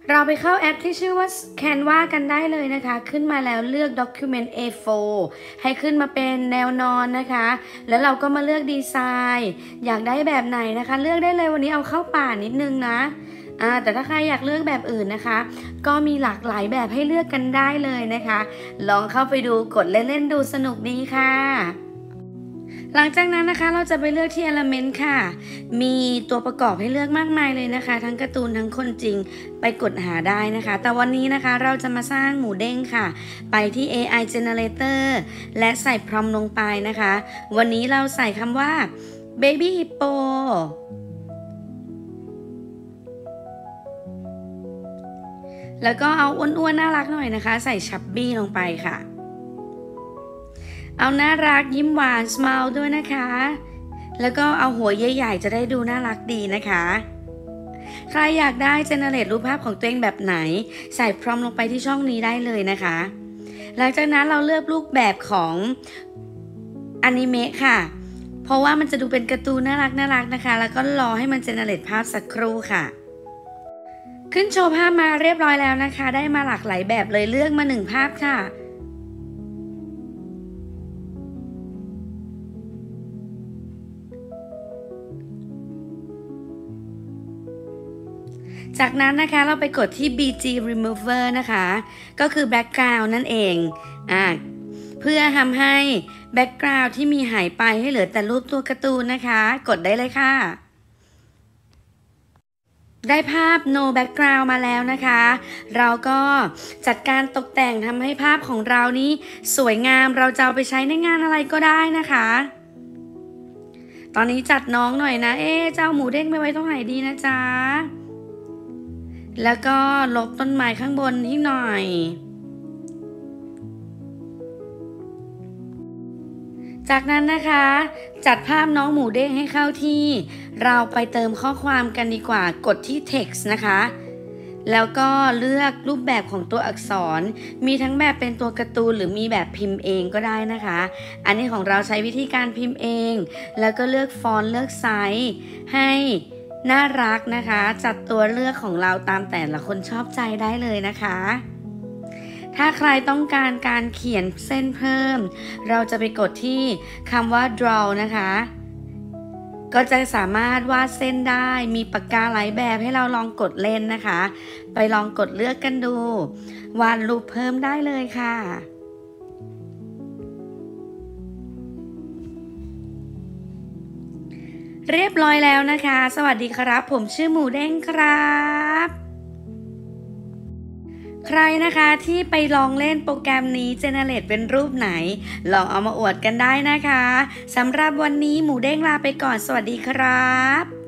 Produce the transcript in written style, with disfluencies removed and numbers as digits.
เราไปเข้าแอปที่ชื่อว่า Canva กันได้เลยนะคะขึ้นมาแล้วเลือก Document A4 ให้ขึ้นมาเป็นแนวนอนนะคะแล้วเราก็มาเลือกดีไซน์อยากได้แบบไหนนะคะเลือกได้เลยวันนี้เอาเข้าป่านิดนึงนะแต่ถ้าใครอยากเลือกแบบอื่นนะคะก็มีหลากหลายแบบให้เลือกกันได้เลยนะคะลองเข้าไปดูกดเล่นๆดูสนุกดีค่ะหลังจากนั้นนะคะเราจะไปเลือกที่ Element ค่ะมีตัวประกอบให้เลือกมากมายเลยนะคะทั้งการ์ตูนทั้งคนจริงไปกดหาได้นะคะแต่วันนี้นะคะเราจะมาสร้างหมูเด้งค่ะไปที่ AI Generator และใส่พรอมลงไปนะคะวันนี้เราใส่คำว่า Baby Hippo แล้วก็เอาอ้วนๆน่ารักหน่อยนะคะใส่ชับบี้ลงไปค่ะเอาน่ารักยิ้มหวานสไมล์ด้วยนะคะแล้วก็เอาหัวใหญ่ๆจะได้ดูน่ารักดีนะคะใครอยากได้เจเนเรตรูปภาพของตัวเองแบบไหนใส่พรอมลงไปที่ช่องนี้ได้เลยนะคะหลังจากนั้นเราเลือกรูปแบบของอนิเมะค่ะเพราะว่ามันจะดูเป็นการ์ตูนน่ารักนะคะแล้วก็รอให้มันเจเนเรตภาพสักครู่ค่ะขึ้นโชว์ภาพมาเรียบร้อยแล้วนะคะได้มาหลากหลายแบบเลยเลือกมา1ภาพค่ะจากนั้นนะคะเราไปกดที่ BG Remover นะคะก็คือ Background นั่นเองเพื่อทำให้ Background ที่มีหายไปให้เหลือแต่รูปตัวการ์ตูนนะคะกดได้เลยค่ะได้ภาพ No Background มาแล้วนะคะเราก็จัดการตกแต่งทำให้ภาพของเรานี้สวยงามเราจะเอาไปใช้ในงานอะไรก็ได้นะคะตอนนี้จัดน้องหน่อยนะเจ้าหมูเด้งไปไว้ตรงไหนดีนะจ๊ะแล้วก็ลบต้นไม้ข้างบนนิดหน่อยจากนั้นนะคะจัดภาพน้องหมูเด้งให้เข้าที่เราไปเติมข้อความกันดีกว่ากดที่ text นะคะแล้วก็เลือกรูปแบบของตัวอักษรมีทั้งแบบเป็นตัวการ์ตูนหรือมีแบบพิมพ์เองก็ได้นะคะอันนี้ของเราใช้วิธีการพิมพ์เองแล้วก็เลือกฟอนต์เลือกไซส์ให้น่ารักนะคะจัดตัวเลือกของเราตามแต่ละคนชอบใจได้เลยนะคะถ้าใครต้องการการเขียนเส้นเพิ่มเราจะไปกดที่คำว่า draw นะคะก็จะสามารถวาดเส้นได้มีปากกาหลายแบบให้เราลองกดเล่นนะคะไปลองกดเลือกกันดูวาดรูปเพิ่มได้เลยค่ะเรียบร้อยแล้วนะคะสวัสดีครับผมชื่อหมูเด้งครับใครนะคะที่ไปลองเล่นโปรแกรมนี้เจเนเรตเป็นรูปไหนลองเอามาอวดกันได้นะคะสำหรับวันนี้หมูเด้งลาไปก่อนสวัสดีครับ